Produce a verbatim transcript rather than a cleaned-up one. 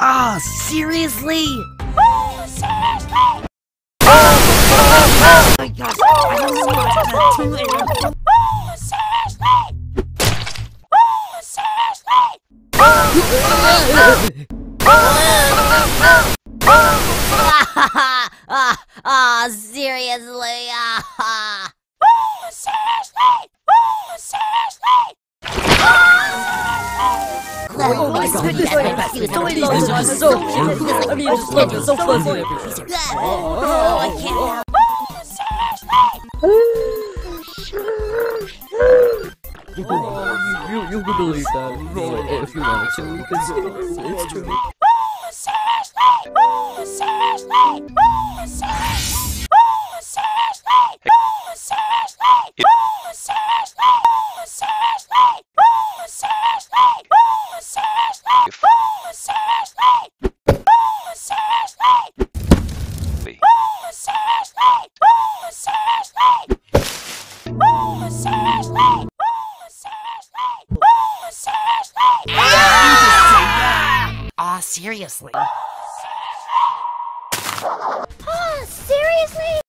Ah, seriously? Oh, seriously? Oh my gosh, I don't know what's gonna do it. Oh, seriously? Oh, seriously? Ah, ah, seriously? Ah. Oh, seriously? Oh, seriously? Oh my god, this is this is so cute. I mean, it's so, it's so fuzzy. Oh, I can't. Oh, you, you, you can believe that if you want to, because it's, it's true. Oh, seriously? Oh, seriously? Oh, seriously? Oh, seriously? Oh, seriously? Oh, seriously? Oh, seriously? Oh, seriously? Oh, seriously? Oh, seriously? Oh, seriously? Oh, seriously? Oh, seriously? Oh, seriously? Oh, seriously? Oh, seriously? Ah, seriously? Oh, seriously?